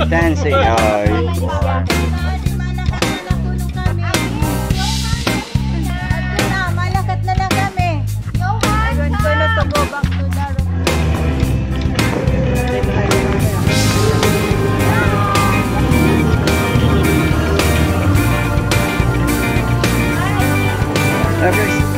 Dancing. Ay. Malakat na lang kami. I'm going to go back to the room. Okay.